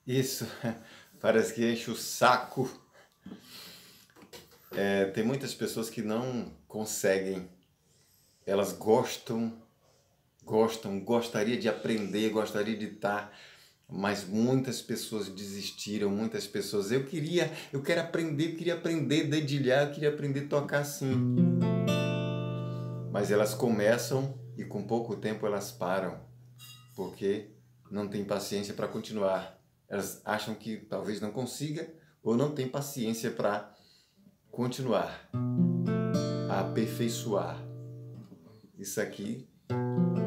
Isso, parece que enche o saco. Tem muitas pessoas que não conseguem, elas gostaria de aprender, gostaria de estar, mas muitas pessoas desistiram, muitas pessoas, eu quero aprender, eu queria aprender a dedilhar, eu queria aprender a tocar assim. Mas elas começam e com pouco tempo elas param, porque não tem paciência para continuar. Elas acham que talvez não consiga ou não tem paciência para continuar, a aperfeiçoar. Isso aqui